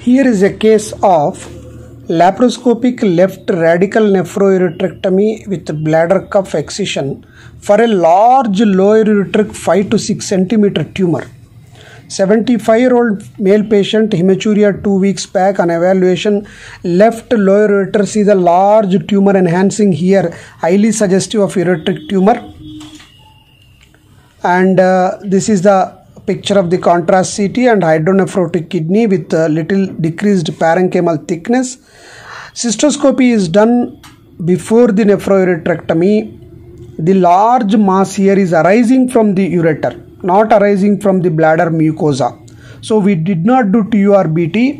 Here is a case of laparoscopic left radical nephroureterectomy with bladder cuff excision for a large lower ureteric 5 to 6 centimeter tumor. 75-year-old male patient, hematuria 2 weeks back. On evaluation, left lower ureter sees a large tumor enhancing here, highly suggestive of ureteric tumor. And this is the picture of the contrast CT and hydronephrotic kidney with little decreased parenchymal thickness. Cystoscopy is done before the nephroureterectomy. The large mass here is arising from the ureter, not arising from the bladder mucosa. So we did not do TURBT.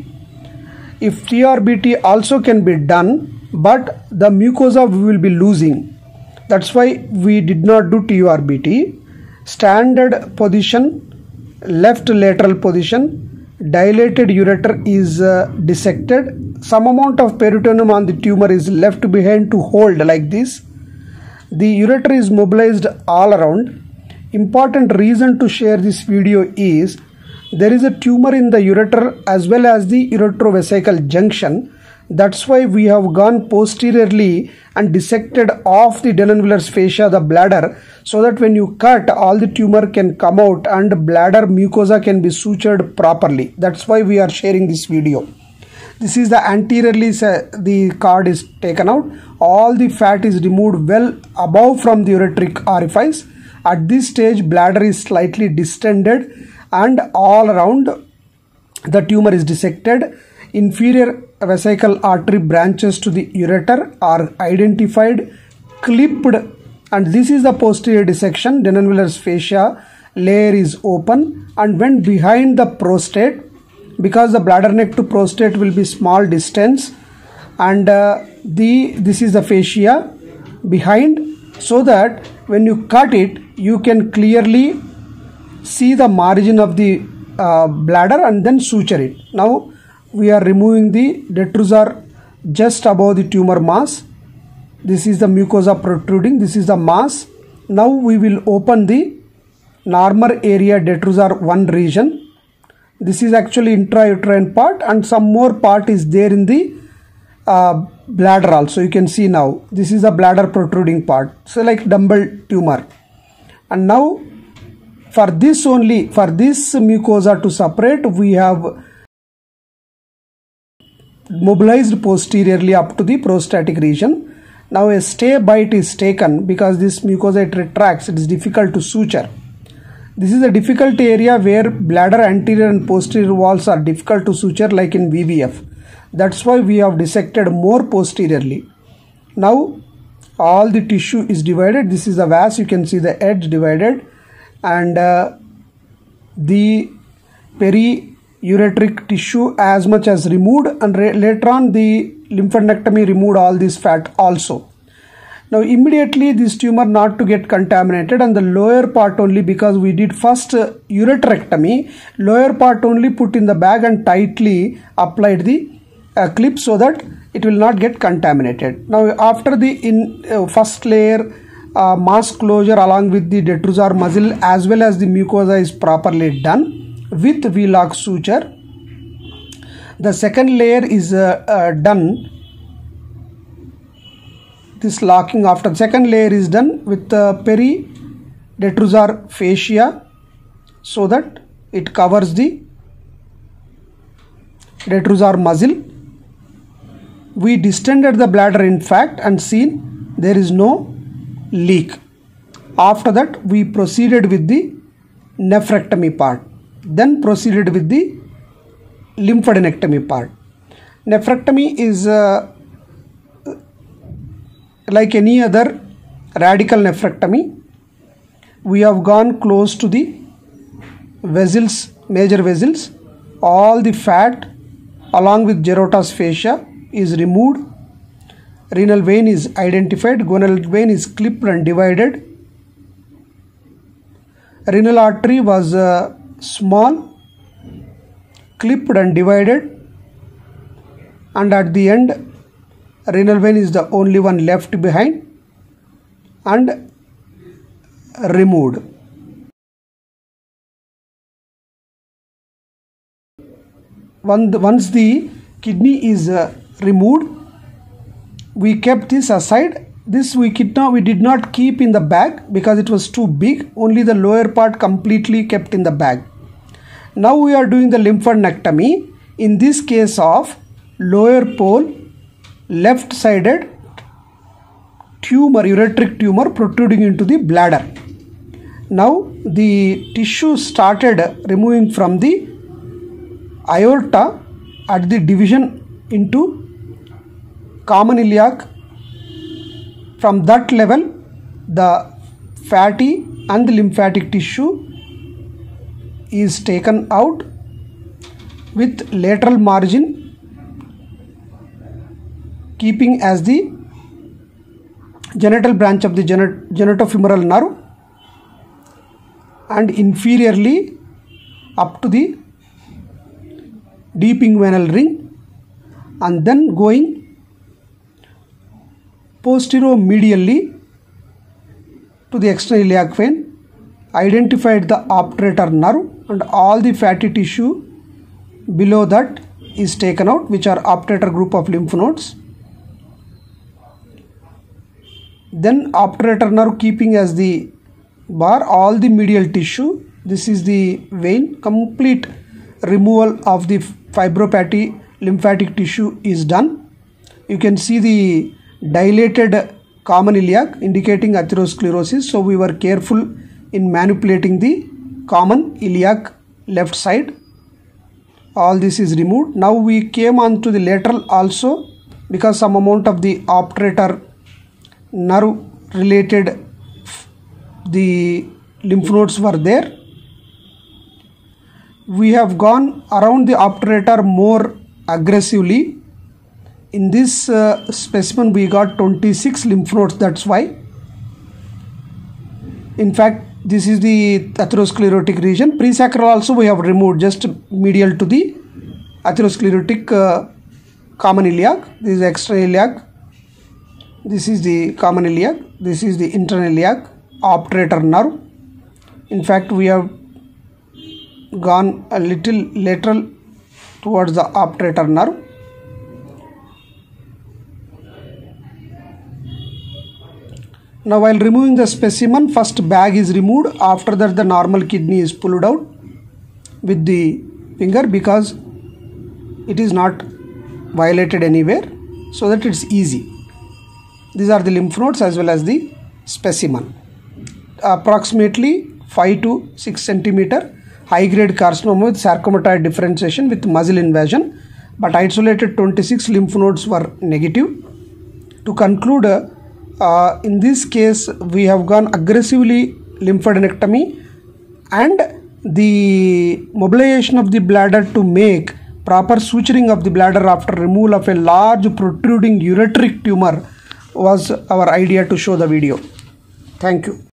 If TURBT also can be done, but the mucosa we will be losing. That's why we did not do TURBT. Standard position, left lateral position, dilated ureter is dissected. Some amount of peritoneum on the tumor is left behind to hold like this. The ureter is mobilized all around. Important reason to share this video is there is a tumor in the ureter as well as the uretrovesical junction. That's why we have gone posteriorly and dissected off the Denonville's fascia, the bladder, so that when you cut, all the tumor can come out and bladder mucosa can be sutured properly. That's why we are sharing this video. This is the anteriorly, the cord is taken out. All the fat is removed well above from the ureteric orifice. At this stage, bladder is slightly distended and all around the tumor is dissected. Inferior vesical artery branches to the ureter are identified, clipped, and this is the posterior dissection. Denonville's fascia layer is open and went behind the prostate, because the bladder neck to prostate will be small distance, and this is the fascia behind, so that when you cut it you can clearly see the margin of the bladder and then suture it. Now we are removing the detrusor just above the tumor mass. This is the mucosa protruding, this is the mass. Now we will open the normal area detrusor 1 region. This is actually intrauterine part, and some more part is there in the bladder also. You can see now this is the bladder protruding part, so like dumbbell tumor. And now for this only, for this mucosa to separate, we have mobilized posteriorly up to the prostatic region. Now a stay bite is taken because this mucosa, it retracts, it is difficult to suture. This is a difficult area where bladder anterior and posterior walls are difficult to suture, like in VVF. That's why we have dissected more posteriorly. Now all the tissue is divided. This is the vas, you can see the edge divided, and the periureteric tissue as much as removed, and later on the lymphadenectomy removed all this fat also. Now immediately this tumor not to get contaminated, and the lower part only, because we did first ureterectomy, lower part only put in the bag and tightly applied the clip so that it will not get contaminated. Now after the first layer mass closure along with the detrusor muscle as well as the mucosa is properly done with V-lock suture, the second layer is done. This locking after the second layer is done with the peridetrusor fascia, so that it covers the detrusor muscle. We distended the bladder in fact and seen there is no leak. After that we proceeded with the nephrectomy part, then proceeded with the lymphadenectomy part. Nephrectomy is like any other radical nephrectomy. We have gone close to the vessels, major vessels. All the fat along with Gerota's fascia is removed. Renal vein is identified. Gonal vein is clipped and divided. Renal artery was small, clipped and divided, and at the end renal vein is the only one left behind and removed. once the kidney is removed, we kept this aside. This we did not keep in the bag because it was too big. Only the lower part completely kept in the bag. Now we are doing the lymphadenectomy. In this case of lower pole, left-sided tumor, ureteric tumor protruding into the bladder. Now the tissue started removing from the aorta at the division into common iliac. From that level, the fatty and the lymphatic tissue is taken out with lateral margin keeping as the genital branch of the genitofemoral nerve, and inferiorly up to the deep inguinal ring, and then going posterior-medially to the external iliac vein, identified the obturator nerve, and all the fatty tissue below that is taken out, which are obturator group of lymph nodes. Then obturator nerve keeping as the bar, all the medial tissue. This is the vein. Complete removal of the fibropathy lymphatic tissue is done. You can see the dilated common iliac indicating atherosclerosis. So we were careful in manipulating the common iliac left side. All this is removed. Now we came on to the lateral also, because some amount of the obturator nerve related the lymph nodes were there. We have gone around the obturator more aggressively. In this specimen we got 26 lymph nodes, that's why. In fact, this is the atherosclerotic region. Presacral also we have removed, just medial to the atherosclerotic common iliac. This is external iliac. This is the common iliac. This is the internal iliac, obturator nerve. In fact, we have gone a little lateral towards the obturator nerve. Now while removing the specimen, first bag is removed. After that the normal kidney is pulled out with the finger, because it is not violated anywhere, so that it's easy. These are the lymph nodes as well as the specimen. Approximately 5 to 6 centimeter high grade carcinoma with sarcomatoid differentiation with muscle invasion, but isolated 26 lymph nodes were negative. To conclude, in this case we have gone aggressively lymphadenectomy, and the mobilization of the bladder to make proper suturing of the bladder after removal of a large protruding ureteric tumor was our idea to show the video. Thank you.